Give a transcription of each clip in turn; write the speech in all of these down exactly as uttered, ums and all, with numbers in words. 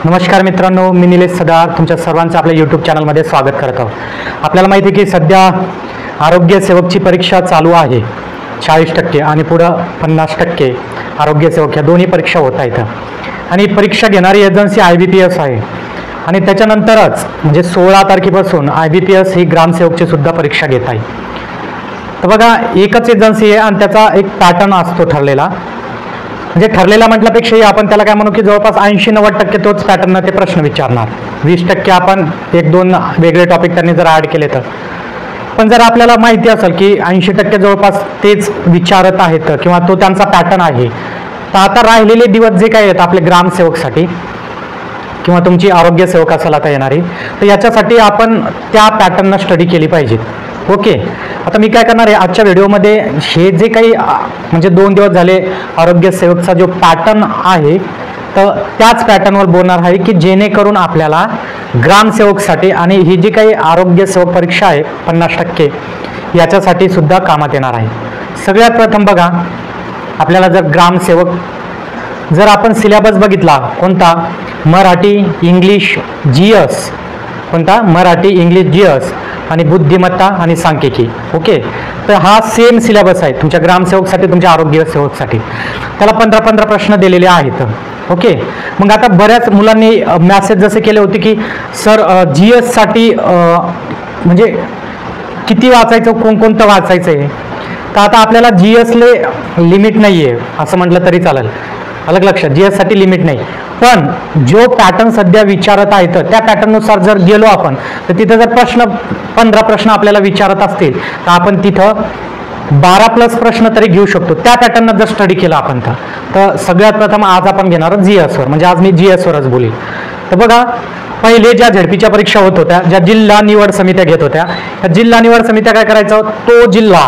नमस्कार मित्रांनो, मी निलेश सदार तुमच्या सर्वांचं आपल्या यूट्यूब चॅनलमध्ये स्वागत करत आहोत. आपल्याला माहिती आहे की सध्या आरोग्य सेवकची परीक्षा चालू आहे. चाळीस टक्के आणि पुढं पन्नास टक्के आरोग्य सेवक ह्या दोन्ही परीक्षा होत आहेत. आणि परीक्षा घेणारी agency I B P S आहे. आणि त्याच्यानंतरच म्हणजे सोळा तारखेपासून आय बी पी एस ही ग्रामसेवकची सुद्धा परीक्षा घेत आहे. तर बघा, एकच एजन्सी आहे आणि त्याचा एक पॅटर्न असतो ठरलेला. म्हणजे ठरलेला म्हटल्यापेक्षाही आपण त्याला काय म्हणू की जवळपास ऐंशी नव्वद टक्के तोच पॅटर्न ते प्रश्न विचारणार. वीस टक्के आपण एक दोन वेगळे टॉपिक त्यांनी जर ॲड केले तर. पण जर आपल्याला माहिती असेल की ऐंशी टक्के जवळपास तेच विचारत आहेत किंवा तो त्यांचा पॅटर्न आहे, तर आता राहिलेले दिवस जे काही आहेत आपले ग्रामसेवकसाठी किंवा तुमची आरोग्य सेवक असेल आता येणारी, तर याच्यासाठी आपण त्या पॅटर्ननं स्टडी केली पाहिजे. ओके, आता मी काय करणार आहे आजच्या व्हिडिओमध्ये हे जे काही म्हणजे दोन दिवस झाले आरोग्य सेवकचा जो पॅटर्न आहे तर त्याच पॅटर्नवर बोलणार आहे की जेणेकरून आपल्याला ग्रामसेवकसाठी आणि ही जी काही आरोग्य सेवक परीक्षा आहे पन्नास टक्के याच्यासाठी सुद्धा कामात येणार आहे. सगळ्यात प्रथम बघा, आपल्याला जर ग्रामसेवक जर आपण सिलेबस बघितला कोणता, मराठी इंग्लिश जी एस, कोणता मराठी इंग्लिश जी एस आणि बुद्धिमत्ता आणि सांख्यिकी. ओके, तर हा सेम सिलेबस आहे तुमच्या ग्रामसेवकसाठी तुमच्या आरोग्य सेवकसाठी. त्याला पंधरा पंधरा प्रश्न दिलेले आहेत. ओके, मग आता बऱ्याच मुलांनी मॅसेज जसे केले होते की सर जी एस साठी म्हणजे किती वाचायचं, कोणकोणतं वाचायचं आहे. तर आता आपल्याला जी एसले लिमिट नाही आहे असं म्हटलं तरी चालेल. अलग लक्षात, जी एस साठी लिमिट नाही. पण जो पॅटर्न सध्या विचारत आहे तर त्या पॅटर्ननुसार जर गेलो आपण तर तिथं जर प्रश्न पंधरा प्रश्न आपल्याला विचारत असतील तर आपण तिथं बारा प्लस प्रश्न तरी घेऊ शकतो त्या पॅटर्ननं जर स्टडी केला आपण. तर तर सगळ्यात प्रथम आज आपण घेणार जी एसवर, म्हणजे आज मी जी एसवरच बोलेल. तर बघा, पहिले ज्या झेडपीच्या परीक्षा होत होत्या, ज्या जिल्हा निवड समित्या घेत होत्या, त्या जिल्हा निवड समित्या काय करायचं, तो जिल्हा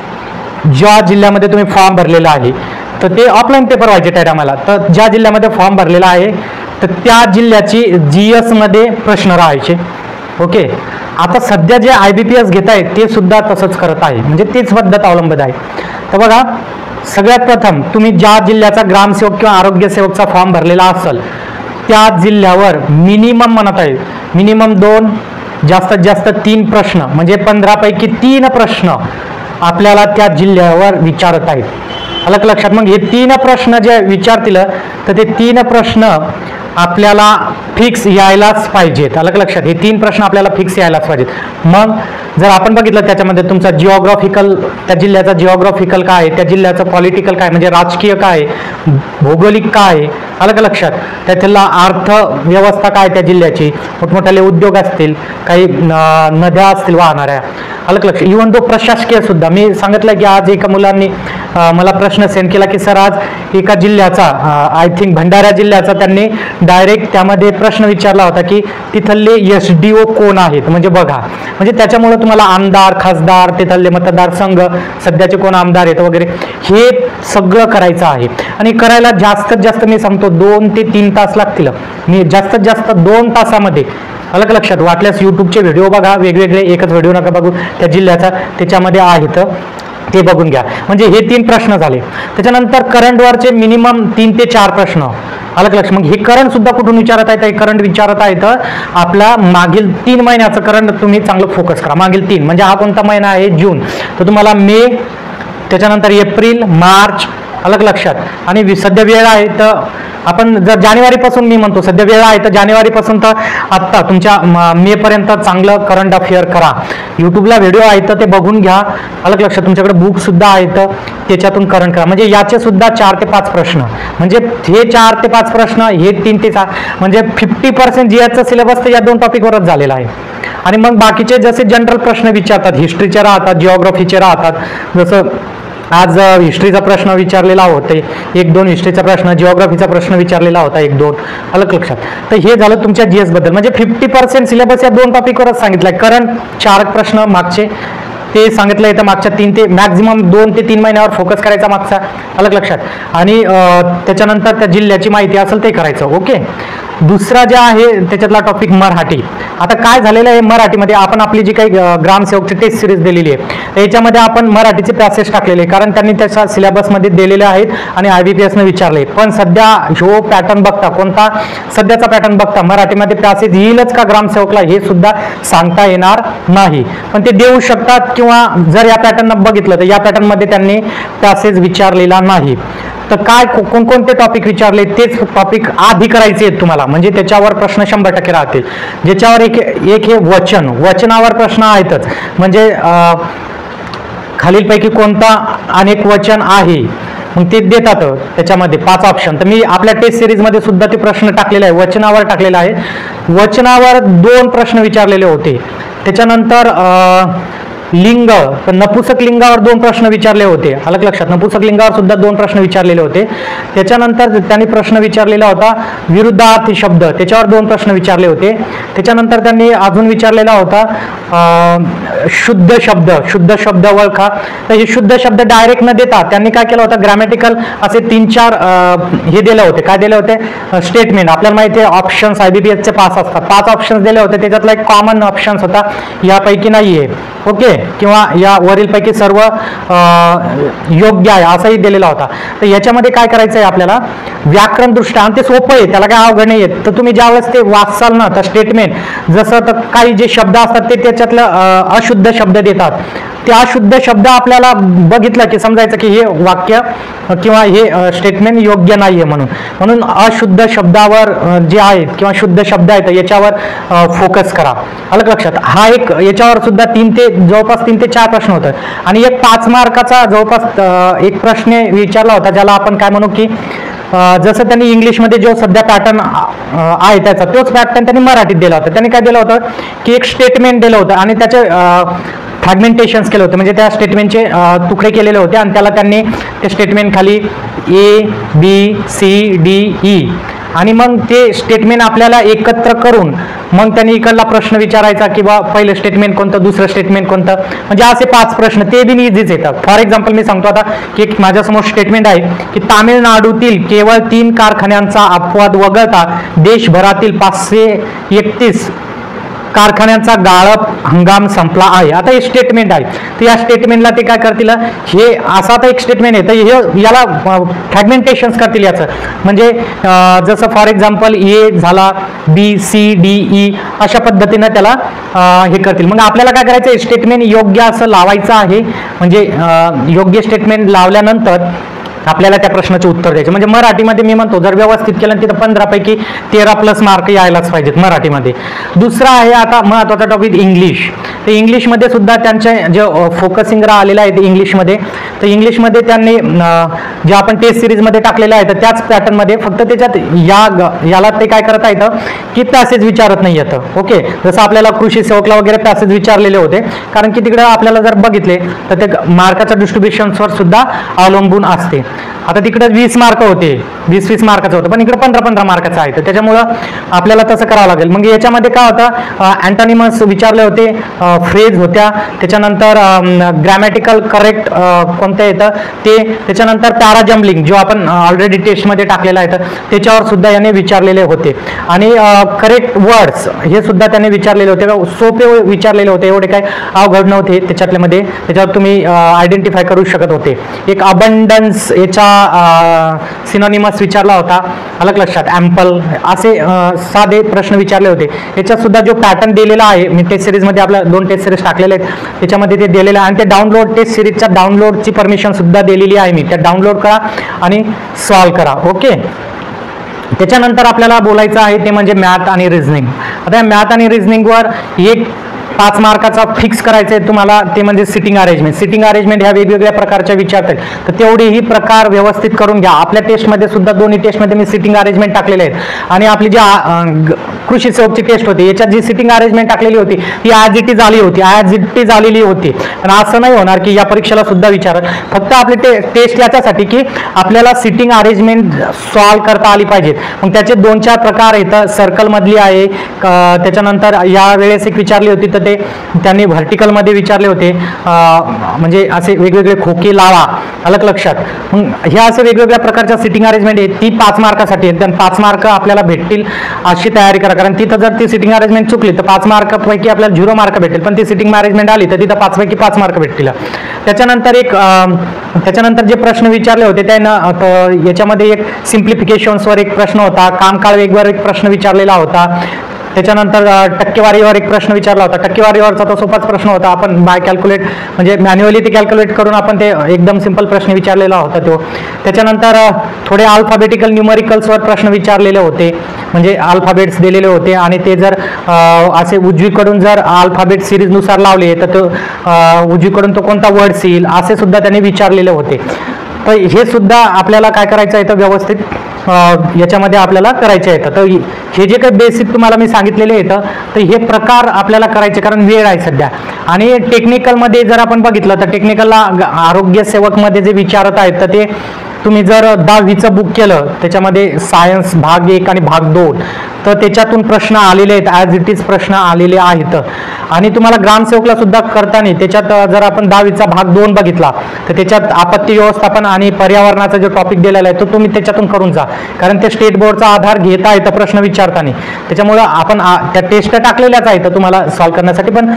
ज्या जिल्ह्यामध्ये तुम्ही फॉर्म भरलेला आहे तर ते ऑफलाईन पेपर व्हायचे त्या टायमाला. तर ज्या जिल्ह्यामध्ये फॉर्म भरलेला आहे तर त्या जिल्ह्याची जी एसमध्ये प्रश्न राहायचे. ओके, आता सध्या जे आय बी पी एस घेत आहे ते सुद्धा तसंच करत आहे, म्हणजे तीच पद्धत अवलंबत आहे. तर बघा, सगळ्यात प्रथम तुम्ही ज्या जिल्ह्याचा ग्रामसेवक किंवा आरोग्य सेवकचा फॉर्म भरलेला असेल त्या जिल्ह्यावर मिनिमम म्हणत आहे मिनिमम दोन जास्तीत जास्त तीन प्रश्न म्हणजे पंधरापैकी तीन प्रश्न आपल्याला त्या जिल्ह्यावर विचारत आहेत. अलग लक्षात, मग हे तीन प्रश्न जे विचारतील तर ते तीन प्रश्न आपल्याला फिक्स यायलाच पाहिजेत. अलग लक्षात, हे तीन प्रश्न आपल्याला फिक्स यायलाच पाहिजेत. मग जर आपण बघितलं त्याच्यामध्ये तुमचा जिओग्राफिकल, त्या जिल्ह्याचा जिओग्राफिकल काय आहे, त्या जिल्ह्याचं पॉलिटिकल काय म्हणजे राजकीय काय, भौगोलिक काय, अलग लक्षात, त्यातला अर्थव्यवस्था काय त्या जिल्ह्याची, मोठमोठ्याले उद्योग असतील, काही नद्या असतील वाहणाऱ्या, अलग लक्ष, इव्हन तो प्रशासकीय सुद्धा. मी सांगितलं की आज एका मुलांनी मला प्रश्न सेंड केला की सर आज एका जिल्ह्याचा आय थिंक भंडारा जिल्ह्याचा त्यांनी डायरेक्ट त्यामध्ये प्रश्न विचारला होता की तिथले एस डी ओ कोण आहेत. म्हणजे बघा, म्हणजे त्याच्यामुळे तुम्हाला आमदार खासदार तिथले मतदारसंघ सध्याचे कोण आमदार आहेत वगैरे हे सगळं करायचं आहे. आणि करायला जास्तीत जास्त मी सांगतो दोन ते तीन तास लागतील. मी जास्तीत जास्त दोन तासामध्ये, अलग लक्षात, वाटल्यास यूट्यूबचे व्हिडिओ बघा वेगवेगळे, एकच व्हिडिओ नका बघू, त्या जिल्ह्याचा त्याच्यामध्ये आहेत ते बघून घ्या. म्हणजे हे तीन प्रश्न झाले. त्याच्यानंतर करंटवरचे मिनिमम तीन ते चार प्रश्न, अलग लक्ष. मग हे करंट सुद्धा कुठून विचारत आहेत, हे करंट विचारत आहेत आपला मागील तीन महिन्याचं करंट तुम्ही चांगलं फोकस करा. मागील तीन म्हणजे हा कोणता महिना आहे, जून, तर तुम्हाला मे, त्याच्यानंतर एप्रिल, मार्च, अलग लक्षात. आणि सध्या वेळ आहे तर आपण जर जानेवारीपासून, मी म्हणतो सध्या वेळ आहे तर जानेवारीपासून तर आत्ता तुमच्या मे पर्यंत चांगलं करंट अफेअर करा. यूट्यूबला व्हिडिओ आहेत ते बघून घ्या. अलग लक्षात, तुमच्याकडे बुक सुद्धा आहेत त्याच्यातून करंट करा. म्हणजे याचे सुद्धा चार ते पाच प्रश्न, म्हणजे हे चार ते पाच प्रश्न, हे तीन ते चार, म्हणजे फिफ्टी पर्सेंट जी एसचा सिलेबस तर या दोन टॉपिकवरच झालेला आहे. आणि मग बाकीचे जसे जनरल प्रश्न विचारतात, हिस्ट्रीचे राहतात, जिओग्राफीचे राहतात. जसं आज हिस्ट्रीचा प्रश्न विचारलेला होता एक दोन, हिस्ट्रीचा प्रश्न, जिओग्राफीचा प्रश्न विचारलेला होता एक दोन, अलग लक्षात. तर हे झालं तुमच्या जी एस बद्दल. म्हणजे फिफ्टी पर्सेंट सिलेबस या दोन टॉपिकवरच सांगितलंय. करंट चार प्रश्न मागचे ते सांगितलं येतं, मागच्या तीन ते मॅक्झिमम दोन ते तीन महिन्यावर फोकस करायचा मागचा, अलग लक्षात. आणि त्याच्यानंतर त्या जिल्ह्याची माहिती असेल ते करायचं. ओके, दुसरा जे आहे त्याच्यातला टॉपिक मराठी. आता काय झालेलं आहे मराठीमध्ये, आपण आपली जी काही ग्रामसेवकची टेस्ट सिरीज दिलेली आहे याच्यामध्ये आपण मराठीचे पॅसेज टाकलेले, कारण त्यांनी त्याच्या सिलेबसमध्ये दिलेले आहेत आणि आय बी पी एसनं विचारले. पण सध्या हो पॅटर्न बघता, कोणता सध्याचा पॅटर्न बघता मराठीमध्ये पॅसेज येईलच का ग्रामसेवकला हे सुद्धा सांगता येणार नाही, पण ते देऊ शकतात. किंवा जर या पॅटर्न बघितलं तर या पॅटर्नमध्ये त्यांनी पॅसेज विचारलेला नाही. तर काय कोणकोणते टॉपिक विचारले तेच टॉपिक आधी करायचे आहेत तुम्हाला, म्हणजे त्याच्यावर प्रश्न शंभर टक्के राहतील. ज्याच्यावर एक एक हे वचन, वचनावर प्रश्न आहेतच, म्हणजे खालीलपैकी कोणता अनेक वचन आहे मग ते देतात त्याच्यामध्ये पाच ऑप्शन. तर मी आपल्या टेस्ट सिरीजमध्ये सुद्धा ते प्रश्न टाकलेले आहे, वचनावर टाकलेला आहे. वचनावर दोन प्रश्न विचारलेले होते. त्याच्यानंतर लिंग, तर नपुसक लिंगावर दोन प्रश्न विचारले होते, अलग लक्षात, नपुसक लिंगावर सुद्धा दोन प्रश्न विचारलेले होते. त्याच्यानंतर त्यांनी प्रश्न विचारलेला होता विरुद्धार्थी शब्द, त्याच्यावर दोन प्रश्न विचारले होते. त्याच्यानंतर त्यांनी अजून विचारलेला होता शुद्ध शब्द, शुद्ध शब्द ओळखा. तर हे शुद्ध शब्द डायरेक्ट न देता त्यांनी काय केलं होतं, ग्रॅमॅटिकल असे तीन चार हे दिले होते. काय दिले होते, स्टेटमेंट. आपल्याला माहिती आहे ऑप्शन्स आय बी पी एसचे पाच असतात, पाच ऑप्शन्स दिले होते. त्याच्यातला एक कॉमन ऑप्शन्स होता यापैकी नाही आहे, ओके, किंवा या वरीलपैकी सर्व योग्य आहे असाही दिलेला होता. तर याच्यामध्ये काय करायचं आहे आपल्याला व्याकरण दृष्ट्या, आणि ते सोपं आहे, त्याला काय अवघड नाही आहे. तर तुम्ही ज्यावेळेस ते वाचाल ना तर स्टेटमेंट जसं, तर काही जे शब्द असतात ते त्याच्यातलं अशुद्ध शब्द देतात. ते अशुद्ध शब्द आपल्याला बघितलं की समजायचं की हे वाक्य किंवा हे स्टेटमेंट योग्य नाही आहे म्हणून. म्हणून अशुद्ध शब्दावर जे आहेत किंवा शुद्ध शब्द आहेत याच्यावर फोकस करा, अलग लक्षात. हा एक याच्यावर सुद्धा तीन ते जवळपास तीन ते चार प्रश्न होतात. आणि एक पाच मार्काचा जवळपास एक प्रश्न विचारला होता, ज्याला आपण काय म्हणू की जसं त्यांनी इंग्लिशमध्ये जो सध्या पॅटर्न आहे त्याचा तोच पॅटर्न त्यांनी मराठीत दिला होता. त्यांनी काय दिलं होतं की एक स्टेटमेंट दिलं होतं आणि त्याचे फ्रॅगमेंटेशन्स केले होते, म्हणजे त्या स्टेटमेंटचे तुकडे केलेले होते आणि त्याला त्यांनी ते स्टेटमेंट खाली A B C D E आणि मग ते स्टेटमेंट आपल्याला एकत्र करून मग त्यांनी इकडला प्रश्न विचारायचा की बा पहिलं स्टेटमेंट कोणतं, दुसरं स्टेटमेंट कोणतं, म्हणजे असे पाच प्रश्न ते बी इझीच येतात. फॉर एक्झाम्पल मी सांगतो आता की एक माझ्यासमोर स्टेटमेंट आहे की तामिळनाडूतील केवळ तीन कारखान्यांचा अपवाद वगळता देशभरातील पाचशे एकतीस कारखान्यांचा गाळप हंगाम संपला आहे. आता हे स्टेटमेंट आहे, तर या स्टेटमेंटला ते काय करतील, हे असा आता एक स्टेटमेंट आहे तर हे याला फ्रॅगमेंटेशन्स करतील याचं, म्हणजे जसं फॉर एक्झाम्पल ए झाला, बी सी डी ई अशा पद्धतीनं त्याला हे करतील. मग आपल्याला काय करायचं, स्टेटमेंट योग्य असं लावायचं आहे, म्हणजे योग्य स्टेटमेंट लावल्यानंतर आपल्याला त्या प्रश्नाचे उत्तर द्यायचे. म्हणजे मराठीमध्ये मी म्हणतो जर व्यवस्थित केलं तिथं पंधरापैकी तेरा प्लस मार्क यायलाच पाहिजेत मराठीमध्ये. दुसरा आहे आता महत्त्वाचा टॉपिक इंग्लिश. तर इंग्लिशमध्ये सुद्धा त्यांचे जे फोकसिंग राहिलेलं आहे ते इंग्लिशमध्ये. तर इंग्लिशमध्ये त्यांनी जे आपण टेस्ट सिरीजमध्ये टाकलेलं आहे तर त्याच पॅटर्नमध्ये फक्त त्याच्यात या याला ते काय करता येतं की पॅसेज विचारत नाही येतं, ओके. जसं आपल्याला कृषी सेवकला वगैरे पॅसेज विचारलेले होते, कारण की तिकडे आपल्याला जर बघितले तर ते मार्काच्या डिस्ट्रीब्युशन्सवर सुद्धा अवलंबून असते. आता तिकडे वीस मार्क होते, वीस वीस मार्काचं होतं, पण इकडे पंधरा पंधरा मार्काचं आहे, तर त्याच्यामुळं आपल्याला तसं करावं लागेल. मग याच्यामध्ये काय होतं, अँटोनिमस विचारले होते, फ्रेज होत्या, त्याच्यानंतर ग्रॅमॅटिकल करेक्ट कोणतं येतं ते, त्याच्यानंतर पॅराजम्बलिंग जो आपण ऑलरेडी टेस्टमध्ये टाकलेला आहे तर त्याच्यावर सुद्धा याने विचारलेले होते. आणि करेक्ट वर्ड्स हे सुद्धा त्याने विचारलेले होते, सोपे विचारलेले होते, एवढे काय अवघड नव्हते त्याच्यातल्यामध्ये, त्याच्यावर तुम्ही आयडेंटिफाय करू शकत होते. एक अबंडन्स याचा सिनोनिमस विचारला होता, अलग लक्षात, ॲम्पल, असे साधे प्रश्न विचारले होते. याच्यात सुद्धा जो पॅटर्न दिलेला आहे, मी टेस्ट सिरीजमध्ये आपल्या दोन टेस्ट सिरीज टाकलेले आहेत त्याच्यामध्ये ते दिलेलं आहे. आणि ते डाउनलोड टेस्ट सिरीजच्या डाउनलोडची परमिशन सुद्धा दिलेली आहे मी, त्या डाउनलोड करा आणि सॉल्व करा, ओके. त्याच्यानंतर आपल्याला बोलायचं आहे ते म्हणजे मॅथ आणि रिझनिंग. आता मॅथ आणि रिझनिंगवर एक पाच मार्काचा फिक्स करायचं आहे तुम्हाला, ते म्हणजे सिटिंग अरेंजमेंट. सिटिंग अरेंजमेंट ह्या वेगवेगळ्या प्रकारच्या विचारतात, तर तेवढेही प्रकार व्यवस्थित करून घ्या. आपल्या टेस्टमध्ये सुद्धा दोन्ही टेस्टमध्ये मी सिटिंग अरेंजमेंट टाकलेले आहेत. आणि आपली जी कृषी सेवकची टेस्ट होती याच्यात जी सिटिंग अरेंजमेंट टाकलेली होती ती ॲज इट इज आली होती, ॲज इट इज आलेली होती. आणि असं नाही होणार की या परीक्षेला सुद्धा विचारत, फक्त आपली टे टेस्ट याच्यासाठी की आपल्याला सिटिंग अरेंजमेंट सॉल्व करता आली पाहिजेत. मग त्याचे दोन चार प्रकार आहेत, सर्कलमधली आहे, त्याच्यानंतर या वेळेस एक विचारली होती तर ते होते, त्यांनी व्हर्टिकलमध्ये विचारले होते, म्हणजे असे वेगवेगळे खोके लावा, अलग लक्षात. मग ह्या असे वेगवेगळ्या प्रकारच्या सिटिंग अरेंजमेंट आहेत, ती पाच मार्कासाठी आहेत. तर पाच मार्क आपल्याला भेटतील अशी तयारी करा, कारण तिथं जर ती सिटिंग अरेंजमेंट चुकली तर पाच मार्कपैकी आपल्याला झिरो मार्क भेटेल, पण ती सिटिंग अरेंजमेंट आली तर तिथं पाचपैकी पाच मार्क भेटतील. त्याच्यानंतर एक त्याच्यानंतर जे प्रश्न विचारले होते त्यानं याच्यामध्ये एक सिम्प्लिफिकेशन्सवर एक प्रश्न होता, कामकाळ वेगवर एक प्रश्न विचारलेला होता, त्याच्यानंतर टक्केवारीवर एक प्रश्न विचारला होता. टक्केवारीवरचा तो सोपाच प्रश्न होता, आपण बाय कॅल्क्युलेट म्हणजे मॅन्युअली ते कॅल्क्युलेट करून आपण ते एकदम सिंपल प्रश्न विचारलेला होता तो. त्याच्यानंतर थोडे अल्फाबेटिकल न्यूमरिकल्सवर प्रश्न विचारलेले होते, म्हणजे अल्फाबेट्स दिलेले होते आणि ते जर असे उजवीकडून जर अल्फाबेट सिरीजनुसार लावले तर तो उजवीकडून तो कोणता वर्ड्स येईल असे सुद्धा त्यांनी विचारलेले होते. तर हे सुद्धा आपल्याला काय करायचं आहे तर व्यवस्थित याच्यामध्ये आपल्याला करायचे आहेत. तर हे जे काही बेसिक तुम्हाला मी सांगितलेले आहेत तर हे प्रकार आपल्याला करायचे, कारण वेळ आहे सध्या. आणि टेक्निकलमध्ये जर आपण बघितलं तर टेक्निकलला आरोग्य सेवकमध्ये जे विचारत आहेत तर ते तुम्ही जर दहावीचं बुक केलं त्याच्यामध्ये सायन्स भाग एक आणि भाग दोन तर त्याच्यातून प्रश्न आलेले आहेत, ॲज इट इज प्रश्न आलेले आहेत. आणि तुम्हाला ग्रामसेवकला सुद्धा करताना त्याच्यात जर आपण दहावीचा भाग दोन बघितला तर त्याच्यात आपत्ती व्यवस्थापन आणि पर्यावरणाचा जो टॉपिक दिलेला आहे तो तुम्ही त्याच्यातून करून जा, कारण ते स्टेट बोर्डचा आधार घेता येतं प्रश्न विचारताना. त्याच्यामुळं आपण त्या टेस्ट टाकलेल्याच आहेत तुम्हाला सॉल्व्ह करण्यासाठी, पण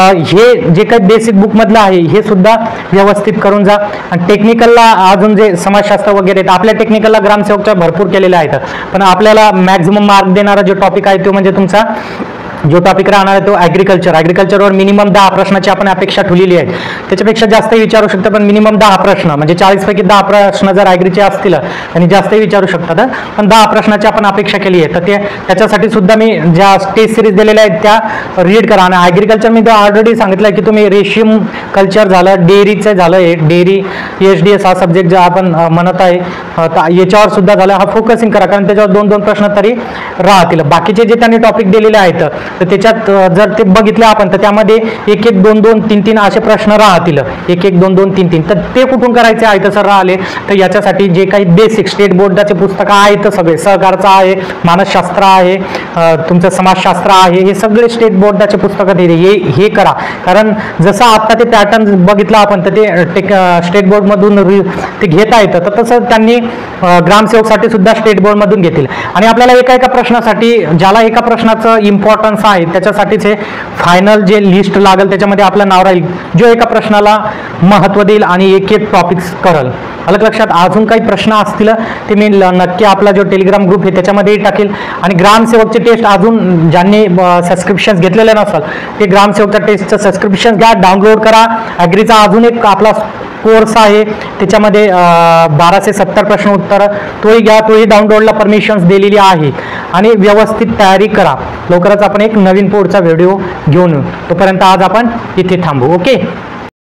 हे जे काही बेसिक बुकमधलं आहे हे सुद्धा व्यवस्थित करून जा. आणि टेक्निकलला अजून जे समाजशास्त्र वगैरे आपल्या टेक्निकलला ग्रामसेवकच्या भरपूर केलेल्या आहेत, पण आपल्याला मॅक्झिमम मार्क देणारा जो टॉपिक आहे तो म्हणजे तुमचा जो टॉपिक राहणार आहे तो ॲग्रिकल्चर. ॲग्रिकल्चरवर मिनिमम दहा प्रश्नाची आपण अपेक्षा ठेवलेली आहे, त्याच्यापेक्षा जास्तही विचारू शकतात, पण मिनिमम दहा प्रश्न म्हणजे चाळीसपैकी दहा प्रश्न जर ॲग्रीचे असतील आणि जास्तही विचारू शकतात, पण दहा प्रश्नाची आपण अपेक्षा केली आहे. तर ते त्याच्यासाठी सुद्धा मी ज्या टेस्ट सिरीज दिलेल्या आहेत त्या रीड करा. आणि ॲग्रिकल्चर मी ऑलरेडी सांगितलं आहे की तुम्ही रेशीम कल्चर झालं, डेअरीचं झालं, आहे डेअरी एच डी एस हा सब्जेक्ट जो आपण म्हणत आहे याच्यावर सुद्धा झालं, हा फोकसिंग करा, कारण त्याच्यावर दोन दोन प्रश्न तरी राहतील. बाकीचे जे त्यांनी टॉपिक दिलेले आहेत तर त्याच्यात जर ते बघितले आपण तर त्यामध्ये एक एक दोन दोन तीन तीन असे प्रश्न राहतील, एक एक दोन दोन तीन तीन. तर ते कुठून करायचे आहे तसं राहिले तर याच्यासाठी जे काही बेसिक स्टेट बोर्डाचे पुस्तकं आहेत सगळे, सहकारचं आहे, मानसशास्त्र आहे, तुमचं समाजशास्त्र आहे, हे सगळे स्टेट बोर्डाचे पुस्तकं दिले हे हे करा. कारण जसं आता ते पॅटर्न बघितलं आपण तर ते टेक स्टेट बोर्डमधून ते घेता येतं, तर तसं त्यांनी ग्रामसेवकसाठी सुद्धा स्टेट बोर्डमधून घेतील. आणि आपल्याला एका एका प्रश्नासाठी ज्याला एका प्रश्नाचं इम्पॉर्टन्स आहे त्याच्यासाठीच हे फायनल जे लिस्ट लागेल त्याच्यामध्ये आपलं नाव राहील जो एका प्रश्नाला महत्त्व देईल आणि एक एक टॉपिक्स करल. अलग लक्षात. अजून काही प्रश्न असतील ते मी नक्की आपला जो टेलिग्राम ग्रुप आहे त्याच्यामध्येही टाकेल. आणि ग्रामसेवकचे टेस्ट अजून ज्यांनी सबस्क्रिप्शन घेतलेले नसाल ते ग्रामसेवकच्या टेस्टचं सबस्क्रिप्शन घ्या, डाउनलोड करा. ॲग्रीचा अजून एक आपला कोर्स आहे त्याच्यामध्ये बाराशे सत्तर प्रश्न उत्तर तोही घ्या, तोही डाउनलोडला परमिशन्स दिलेली आहे. आणि व्यवस्थित तयारी करा. लवकरच आपण एक नवीन पुढचा व्हिडिओ घेऊन येऊ. तोपर्यंत आज आपण इथे थांबू. ओके.